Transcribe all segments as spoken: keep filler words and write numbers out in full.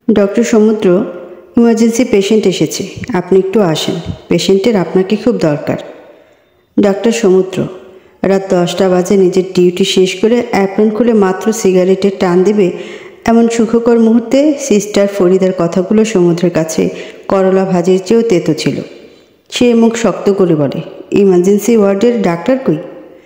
Doctor সমুদ্র, emergency patient এসেছে, আপনি একটু আসেন, পেশেন্টের আপনাকে খুব দরকার। ডাক্তার সমুদ্র রাত দশটা বাজে নিজের ডিউটি শেষ করে অ্যাপ্রন খুলে মাত্র সিগারেটের টান দেবে এমন সুখকর মুহূর্তে সিস্টার ফরিদার কথাগুলো সমুদ্রের কাছে করলা ভাজির চেয়েও তেতো ছিল। সে মুখ শক্ত করে বলে, ইমার্জেন্সি ওয়ার্ডের ডাক্তার কই?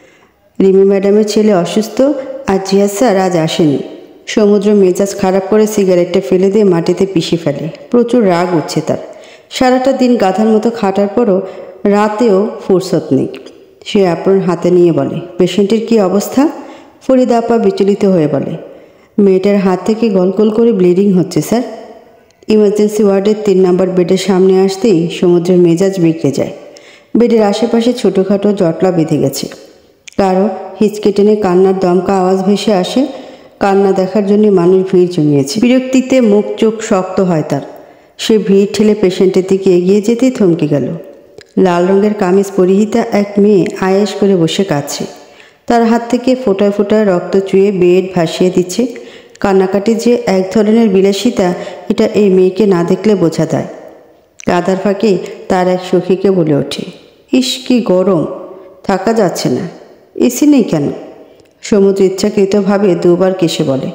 রিমি ম্যাডামের ছেলে অসুস্থ আর জিয়াদ স্যার আজ আসেনি। সমুদ্র মেজাজ খারাপ করে সিগারেটটা ফেলে দিয়ে মাটিতে পিষে ফেলে। প্রচুর রাগ উঠছে তার। সারাটা দিন গাধার মতো খাটার পরও রাতেও ফুরসত নেই। সে অ্যাপ্রন হাতে নিয়ে বলে, পেশেন্টের কি অবস্থা? ফরিদা আপা বিচলিত হয়ে বলে, মেয়েটার হাত থেকে গলগল করে ব্লিডিং হচ্ছে স্যার। ইমার্জেন্সি ওয়ার্ডের তিন নম্বর বেডের সামনে আসতেই সমুদ্রের মেজাজ বিগড়ে যায়। বেডের আশেপাশে ছোটোখাটো জটলা বেঁধে গেছে। কারো হিচকে টেনে কান্নার দমকা আওয়াজ ভেসে আসে। কান্না দেখার জন্য মানুষ ভিড় জমিয়েছে। বিরক্তিতে মুখ চোখ শক্ত হয় তার। সে ভিড় ঠেলে পেশেন্টের দিকে এগিয়ে যেতেই থমকে গেল। লাল রঙের কামিজ পরিহিতা এক মেয়ে আয়েশ করে বসে কাঁদছে। তার হাত থেকে ফোঁটায় ফোঁটায় রক্ত চুয়ে বেড ভাসিয়ে দিচ্ছে। কান্নাকাটি যে এক ধরনের বিলাসিতা, এটা এই মেয়েকে না দেখলে বোঝা যায়। কাদার ফাঁকে তার এক সখীকে বলে ওঠে, ইস কি গরম, থাকা যাচ্ছে না, এসি নেই কেন? সমুদ্র ইচ্ছাকৃতভাবে দুবার কেসে বলে,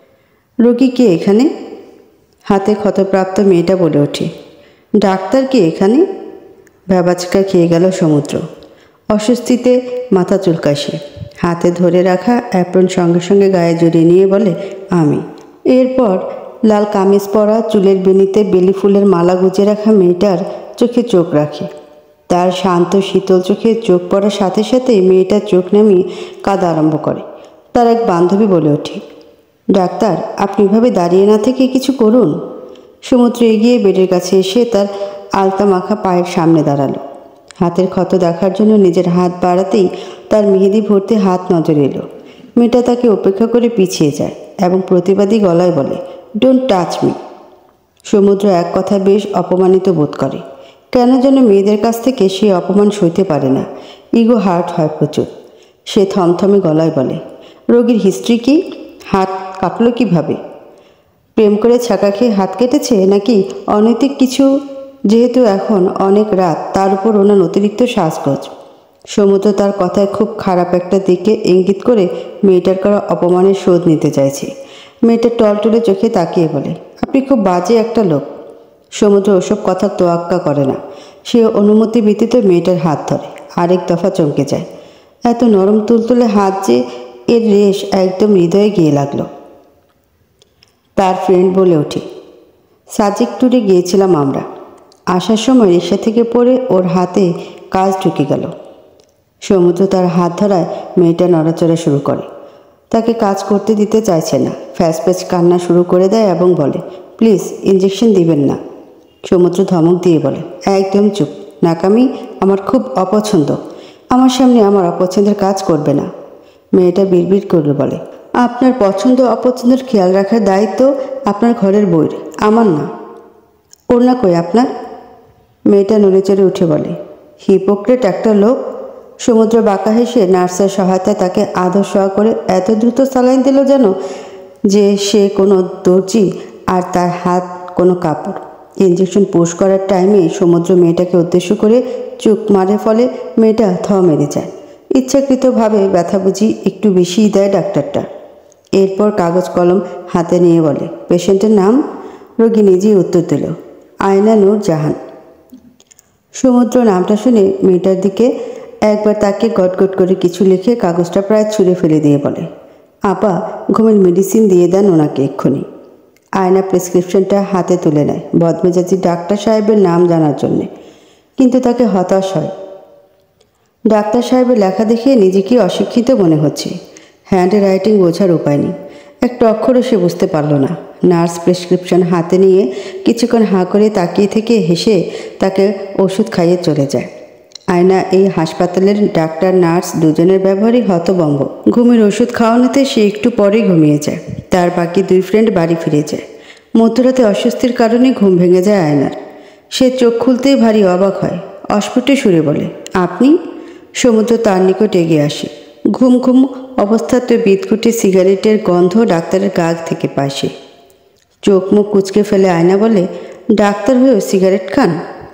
রোগী কে এখানে? হাতে ক্ষতপ্রাপ্ত মেয়েটা বলে ওঠে, ডাক্তার কে এখানে? ভ্যাবাচকা খেয়ে গেল সমুদ্র। অস্বস্তিতে মাথা চুলকায় সে। হাতে ধরে রাখা অ্যাপ্রন সঙ্গে সঙ্গে গায়ে জড়িয়ে নিয়ে বলে, আমি। এরপর লাল কামিজ পরা, চুলের বেনিতে বেলি ফুলের মালা গুজে রাখা মেয়েটার চোখে চোখ রাখে। তার শান্ত শীতল চোখে চোখ পড়ার সাথে সাথে মেয়েটার চোখ নামিয়ে কাঁদা আরম্ভ করে। তার এক বান্ধবী বলে ওঠে, ডাক্তার আপনি এভাবে দাঁড়িয়ে না থেকে কিছু করুন। সমুদ্র এগিয়ে বেডের কাছে এসে তার আলতা মাখা পায়ের সামনে দাঁড়ালো। হাতের ক্ষত দেখার জন্য নিজের হাত বাড়াতেই তার মেহেদি ভর্তি হাত নজরে এলো। মেয়েটা তাকে উপেক্ষা করে পিছিয়ে যায় এবং প্রতিবাদী গলায় বলে, ডোন্ট টাচ মি। সমুদ্র এক কথায় বেশ অপমানিত বোধ করে। কেন যেন মেয়েদের কাছ থেকে সে অপমান সইতে পারে না। ইগো হার্ট হয় প্রচুর। সে থমথমে গলায় বলে, রোগীর হিস্ট্রি কি? হাত কাটলো কীভাবে? প্রেম করে ছাকা খেয়ে হাত কেটেছে নাকি অনৈতিক কিছু? যেহেতু এখন অনেক রাত, তার উপর ওনার অতিরিক্ত শ্বাসগোজ। সমুদ্র তার কথায় খুব খারাপ একটা দিকে ইঙ্গিত করে মেয়েটার করা অপমানের শোধ নিতে চাইছে। মেয়েটা টলটলে চোখে তাকিয়ে বলে, আপনি খুব বাজে একটা লোক। সমুদ্র ওসব কথা তোয়াক্কা করে না। সে অনুমতি ব্যতীত মেয়েটার হাত ধরে। আরেক দফা চমকে যায়। এত নরম তুলতুলে হাত যে, এর রেশ একদম হৃদয়ে গিয়ে লাগলো। তার ফ্রেন্ড বলে ওঠে, সাজেক ট্যুরে গিয়েছিলাম আমরা। আসার সময় রিক্সা থেকে পড়ে ওর হাতে কাজ ঢুকে গেল। সমুদ্র তার হাত ধরায় মেয়েটা নড়াচড়া শুরু করে। তাকে কাজ করতে দিতে চাইছে না। ফ্যাস ফ্যাস কান্না শুরু করে দেয় এবং বলে, প্লিজ ইঞ্জেকশন দিবেন না। সমুদ্র ধমক দিয়ে বলে, একদম চুপ, নাকামি আমার খুব অপছন্দ। আমার সামনে আমার অপছন্দের কাজ করবে না। মেয়েটা বিড়বিড় করলে বলে, আপনার পছন্দ অপছন্দের খেয়াল রাখার দায়িত্ব আপনার ঘরের বউয়ের, আমার না। ওর না কই আপনার? মেয়েটা নড়ে চড়ে উঠে বলে, হিপোক্রেট একটা লোক। সমুদ্র বাঁকা হেসে নার্সের সহায়তায় তাকে আদর সহ করে এত দ্রুত সালাইন দিল যেন যে সে কোনো দর্জি আর তার হাত কোনো কাপড়। ইঞ্জেকশন পুশ করার টাইমে সমুদ্র মেয়েটাকে উদ্দেশ্য করে চোখ মারে, ফলে মেয়েটা থ মেরে যায়। ইচ্ছাকৃতভাবে ব্যথা বুঝি একটু বেশিই দেয় ডাক্তারটা। এরপর কাগজ কলম হাতে নিয়ে বলে, পেশেন্টের নাম? রোগী নিজেই উত্তর দিল, আয়না নূর জাহান। সমুদ্র নামটা শুনে মেয়েটার দিকে একবার তাকে গটগট করে কিছু লিখে কাগজটা প্রায় ছুঁড়ে ফেলে দিয়ে বলে, আপা ঘুমের মেডিসিন দিয়ে দেন ওনাকে এক্ষুনি। আয়না প্রেসক্রিপশনটা হাতে তুলে নেয় বদমেজাজি ডাক্তার সাহেবের নাম জানার জন্যে, কিন্তু তাকে হতাশ হয়। ডাক্তার সাহেবের লেখা দেখে নিজেকে অশিক্ষিত মনে হচ্ছে। হ্যান্ড রাইটিং বোঝার উপায় নেই। একটা অক্ষরও সে বুঝতে পারল না। নার্স প্রেসক্রিপশন হাতে নিয়ে কিছুক্ষণ হাঁ করে তাকিয়ে থেকে হেসে তাকে ওষুধ খাইয়ে চলে যায়। আয়না এই হাসপাতালের ডাক্তার নার্স দুজনের ব্যবহারই হতভম্ব। ঘুমের ওষুধ খাওয়ানোতে সে একটু পরেই ঘুমিয়ে যায়। তার বাকি দুই ফ্রেন্ড বাড়ি ফিরে যায়। মধ্যরাতে অস্বস্তির কারণে ঘুম ভেঙে যায় আয়নার। সে চোখ খুলতেই ভারী অবাক হয়। অস্ফুটে সুরে বলে, আপনি? সমুদ্র তার নিকট এগিয়ে আসে। ঘুম ঘুম অবস্থাতে বিদঘুটে সিগারেটের গন্ধ ডাক্তারের গা থেকে পায় সে। চোখ মুখ কুচকে ফেলে আয়না বলে, ডাক্তার হয়েও সিগারেট খান?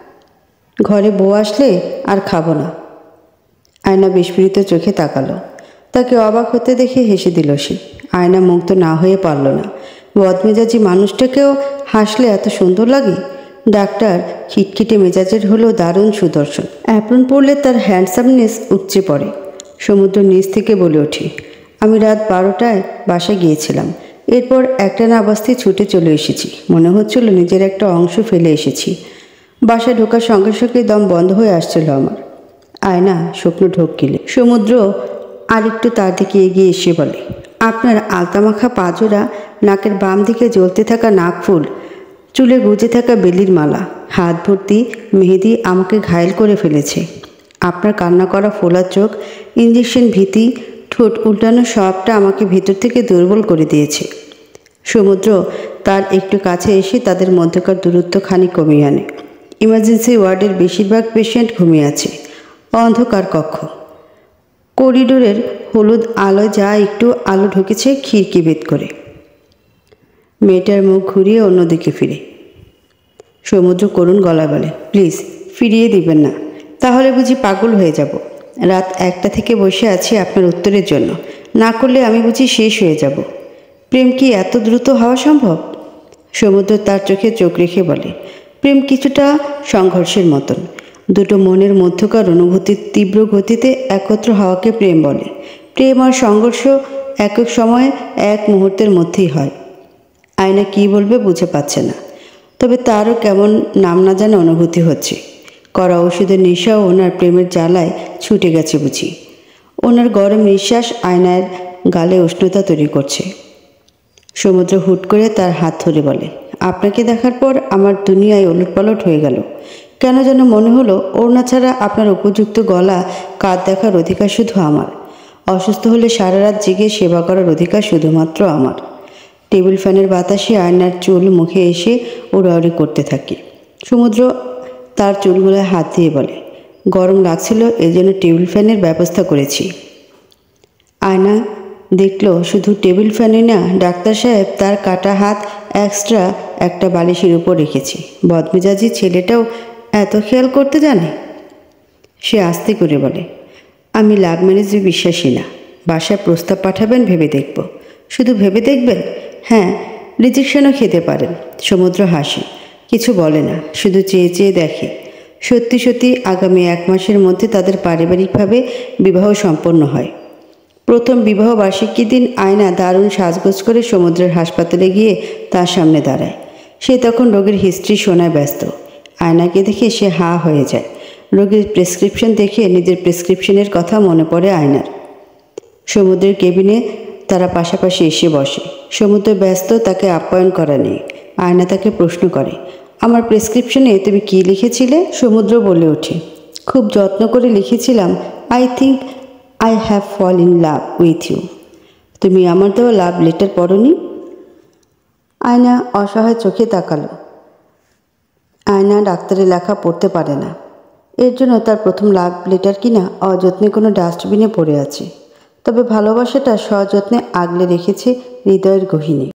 ঘরে বউ আসলে আর খাবো না। আয়না বিস্ফোরিত চোখে তাকালো। তাকে অবাক হতে দেখে হেসে দিল সে। আয়না মুগ্ধ না হয়ে পারল না। বদমেজাজি মানুষটাকেও হাসলে এত সুন্দর লাগে? ডাক্তার খিটখিটে মেজাজের হলেও দারুণ সুদর্শন। অ্যাপ্রন পরলে তার হ্যান্ডসামনেস উপচে পড়ে। সমুদ্র নিচ থেকে বলে ওঠে, আমি রাত বারোটায় বাসায় গিয়েছিলাম। এরপর একটা না অবস্থায় ছুটে চলে এসেছি। মনে হচ্ছিল নিজের একটা অংশ ফেলে এসেছি। বাসায় ঢোকার সঙ্গে সঙ্গে দম বন্ধ হয়ে আসছিল আমার। আয়না স্বপ্ন ঢোকিলে। সমুদ্র আরেকটু তার দিকে এগিয়ে এসে বলে, আপনার আলতামাখা পাজোড়া, নাকের বাম দিকে জ্বলতে থাকা নাকফুল, চুলে গুজে থাকা বেলির মালা, হাত ভর্তি মেহেদি আমাকে ঘায়েল করে ফেলেছে। আপনার কান্না করা ফোলা চোখ, ইঞ্জেকশন ভীতি, ঠোঁট উল্টানো সবটা আমাকে ভেতর থেকে দুর্বল করে দিয়েছে। সমুদ্র তার একটু কাছে এসে তাদের মধ্যকার দূরত্ব খানি কমিয়ে আনে। ইমার্জেন্সি ওয়ার্ডের বেশিরভাগ পেশেন্ট ঘুমিয়ে আছে। অন্ধকার কক্ষ। করিডোরের হলুদ আলোয় যা একটু আলো ঢুকেছে খিড়কি ভেদ করে। মেয়েটার মুখ ঘুরিয়ে অন্যদিকে ফিরে সমুদ্র করুণ গলায় বলে, প্লিজ ফিরিয়ে দিবেন না, তাহলে বুঝি পাগল হয়ে যাব। রাত একটা থেকে বসে আছি আপনার উত্তরের জন্য, না করলে আমি বুঝি শেষ হয়ে যাব। প্রেম কি এত দ্রুত হওয়া সম্ভব? সমুদ্র তার চোখে চোখ রেখে বলে, প্রেম কিছুটা সংঘর্ষের মতন। দুটো মনের মধ্যকার অনুভূতির তীব্র গতিতে একত্র হওয়াকে প্রেম বলে। প্রেম আর সংঘর্ষ এক এক সময়ে এক মুহূর্তের মধ্যেই হয়। আয়না কি বলবে বুঝে পাচ্ছে না, তবে তারও কেমন নাম না জানা অনুভূতি হচ্ছে। কড়া ওষুধের নেশাও ওনার প্রেমের জ্বালায় ছুটে গেছে বুঝি। ওনার গরম নিঃশ্বাস আয়নার গালে উষ্ণতা তৈরি করছে। সমুদ্র হুট করে তার হাত ধরে বলে, আপনাকে দেখার পর আমার দুনিয়ায় ওলটপালট হয়ে গেল। কেন যেন মনে হলো ওড়না ছাড়া আপনার উপযুক্ত গলা কাঁধ দেখার অধিকার শুধু আমার। অসুস্থ হলে সারা রাত জেগে সেবা করার অধিকার শুধুমাত্র আমার। টেবিল ফ্যানের বাতাসে আয়নার চুল মুখে এসে উড়াউড়ি করতে থাকে। সমুদ্র তার চুলগুলোয় হাত দিয়ে বলে, গরম লাগছিল এই জন্য টেবিল ফ্যানের ব্যবস্থা করেছি। আয়না দেখল শুধু টেবিল ফ্যানে না, ডাক্তার সাহেব তার কাটা হাত এক্সট্রা একটা বালিশের উপর রেখেছে। বদমেজাজি ছেলেটাও এত খেয়াল করতে জানে। সে আস্তে করে বলে, আমি লাভ ম্যারেজে বিশ্বাসী না। বাসায় প্রস্তাব পাঠাবেন, ভেবে দেখব। শুধু ভেবে দেখবেন? হ্যাঁ, রিজেকশনও খেতে পারেন। সমুদ্র হাসে, কিছু বলে না, শুধু চেয়ে চেয়ে দেখে। সত্যি সত্যি আগামী এক মাসের মধ্যে তাদের পারিবারিকভাবে বিবাহ সম্পন্ন হয়। প্রথম বিবাহ বার্ষিকীর দিন আয়না দারুণ সাজগোজ করে সমুদ্রের হাসপাতালে গিয়ে তার সামনে দাঁড়ায়। সে তখন রোগীর হিস্ট্রি শোনায় ব্যস্ত। আয়নাকে দেখে সে হা হয়ে যায়। রোগীর প্রেসক্রিপশন দেখে নিজের প্রেসক্রিপশনের কথা মনে পড়ে আয়নার। সমুদ্রের কেবিনে তারা পাশাপাশি এসে বসে। সমুদ্র ব্যস্ত, তাকে আপ্যায়ন করা নেই। আয়না তাকে প্রশ্ন করে, আমার প্রেসক্রিপশনে তুমি কি লিখেছিলে? সমুদ্র বলে ওঠে, খুব যত্ন করে লিখেছিলাম, I think I have fall in love with you. তুমি আমার দেওয়া লাভ লেটার পড়োনি? আয়না অসহায় চোখে তাকালো। আয়না ডাক্তারের লেখা পড়তে পারে না, এর জন্য তার প্রথম লাভ লেটার কিনা অযত্নে কোনো ডাস্টবিনে পড়ে আছে। তবে ভালোবাসাটা সযত্নে আগলে রেখেছে হৃদয়ের গহীনে।